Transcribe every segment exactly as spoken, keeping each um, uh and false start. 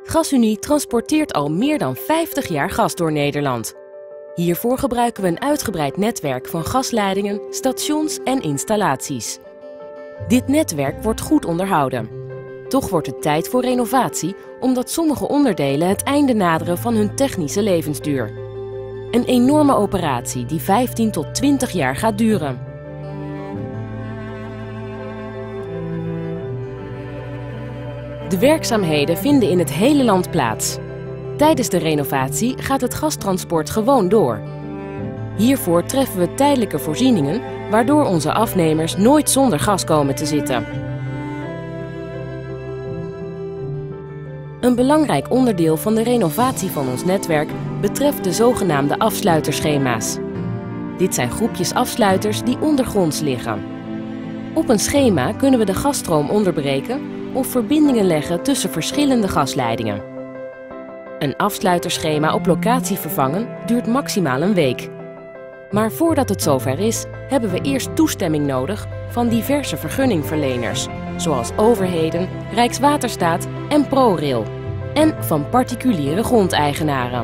GasUnie transporteert al meer dan vijftig jaar gas door Nederland. Hiervoor gebruiken we een uitgebreid netwerk van gasleidingen, stations en installaties. Dit netwerk wordt goed onderhouden. Toch wordt het tijd voor renovatie, omdat sommige onderdelen het einde naderen van hun technische levensduur. Een enorme operatie die vijftien tot twintig jaar gaat duren. De werkzaamheden vinden in het hele land plaats. Tijdens de renovatie gaat het gastransport gewoon door. Hiervoor treffen we tijdelijke voorzieningen, waardoor onze afnemers nooit zonder gas komen te zitten. Een belangrijk onderdeel van de renovatie van ons netwerk betreft de zogenaamde afsluiterschema's. Dit zijn groepjes afsluiters die ondergronds liggen. Op een schema kunnen we de gasstroom onderbreken of verbindingen leggen tussen verschillende gasleidingen. Een afsluiterschema op locatie vervangen duurt maximaal een week. Maar voordat het zover is, hebben we eerst toestemming nodig van diverse vergunningverleners, zoals overheden, Rijkswaterstaat en ProRail, en van particuliere grondeigenaren.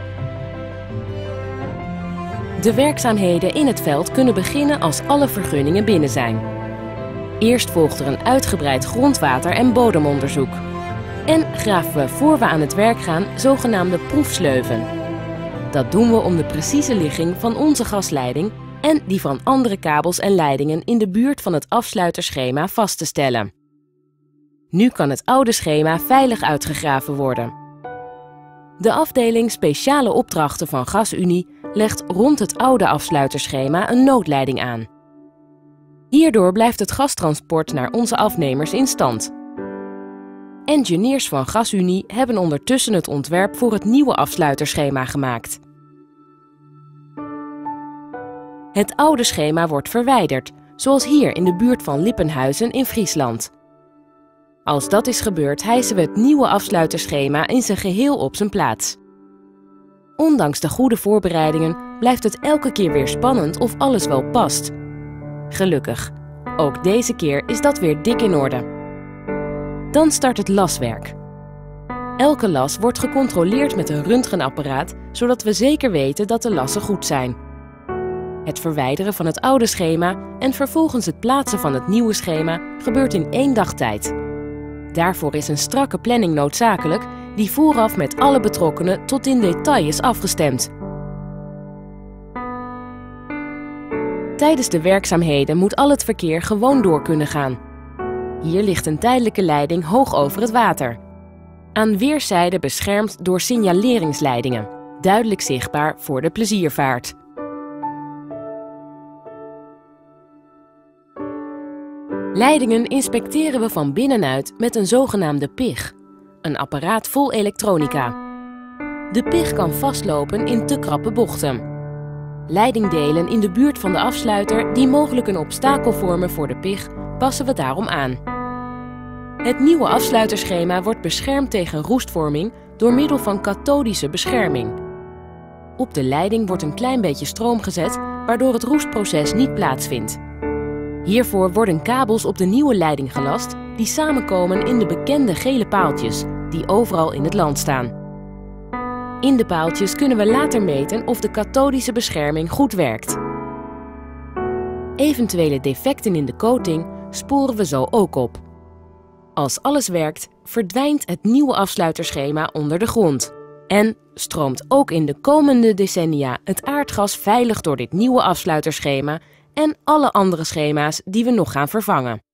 De werkzaamheden in het veld kunnen beginnen als alle vergunningen binnen zijn. Eerst volgt er een uitgebreid grondwater- en bodemonderzoek. En graven we voor we aan het werk gaan zogenaamde proefsleuven. Dat doen we om de precieze ligging van onze gasleiding en die van andere kabels en leidingen in de buurt van het afsluiterschema vast te stellen. Nu kan het oude schema veilig uitgegraven worden. De afdeling Speciale Opdrachten van GasUnie legt rond het oude afsluiterschema een noodleiding aan. Hierdoor blijft het gastransport naar onze afnemers in stand. Engineers van GasUnie hebben ondertussen het ontwerp voor het nieuwe afsluiterschema gemaakt. Het oude schema wordt verwijderd, zoals hier in de buurt van Lippenhuizen in Friesland. Als dat is gebeurd, hijsen we het nieuwe afsluiterschema in zijn geheel op zijn plaats. Ondanks de goede voorbereidingen blijft het elke keer weer spannend of alles wel past. Gelukkig, ook deze keer is dat weer dik in orde. Dan start het laswerk. Elke las wordt gecontroleerd met een röntgenapparaat, zodat we zeker weten dat de lassen goed zijn. Het verwijderen van het oude schema en vervolgens het plaatsen van het nieuwe schema gebeurt in één dag tijd. Daarvoor is een strakke planning noodzakelijk, die vooraf met alle betrokkenen tot in detail is afgestemd. Tijdens de werkzaamheden moet al het verkeer gewoon door kunnen gaan. Hier ligt een tijdelijke leiding hoog over het water. Aan weerszijden beschermd door signaleringsleidingen, duidelijk zichtbaar voor de pleziervaart. Leidingen inspecteren we van binnenuit met een zogenaamde P I G, een apparaat vol elektronica. De P I G kan vastlopen in te krappe bochten. Leidingdelen in de buurt van de afsluiter die mogelijk een obstakel vormen voor de P I G, passen we daarom aan. Het nieuwe afsluiterschema wordt beschermd tegen roestvorming door middel van kathodische bescherming. Op de leiding wordt een klein beetje stroom gezet, waardoor het roestproces niet plaatsvindt. Hiervoor worden kabels op de nieuwe leiding gelast die samenkomen in de bekende gele paaltjes die overal in het land staan. In de paaltjes kunnen we later meten of de kathodische bescherming goed werkt. Eventuele defecten in de coating sporen we zo ook op. Als alles werkt, verdwijnt het nieuwe afsluiterschema onder de grond. En stroomt ook in de komende decennia het aardgas veilig door dit nieuwe afsluiterschema en alle andere schema's die we nog gaan vervangen.